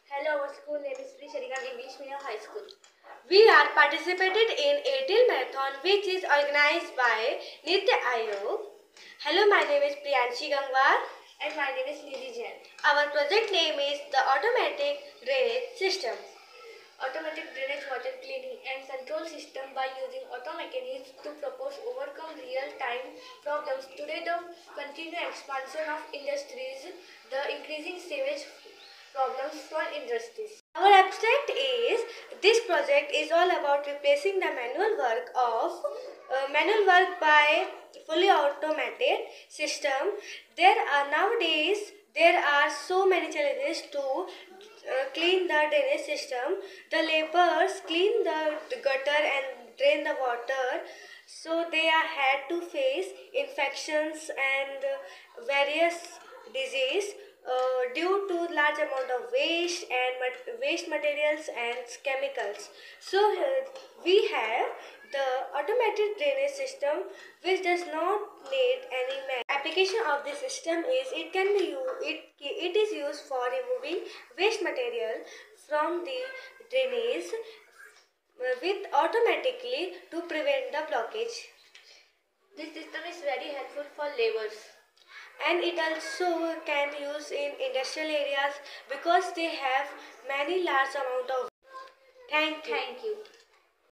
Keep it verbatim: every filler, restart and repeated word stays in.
Hello, our school name is Sri Shariram English Medium High School. We are participated in Airtel Marathon, which is organized by Niti Aayog. Hello, my name is Priyanshi Gangwar. And my name is Nidhi Jain. Our project name is the Automatic Drainage System. Automatic drainage water cleaning and control system by using auto mechanisms to propose overcome real-time problems. Today, the continued expansion of industries, the increasing sewage problems for industries. Our abstract is, this project is all about replacing the manual work of uh, manual work by fully automated system. There are nowadays there are so many challenges to uh, clean the drainage system. The laborers clean the, the gutter and drain the water, so they are had to face infections and uh, various disease uh, due to large amount of waste and mat waste materials and chemicals. So uh, we have the automated drainage system, which does not need any man. Application of this system is it can be used, it it is used for removing waste material from the drainage uh, with automatically to prevent the blockage. This system is very helpful for laborers. And it also can use in industrial areas because they have many large amount of. Thank you. Thank you.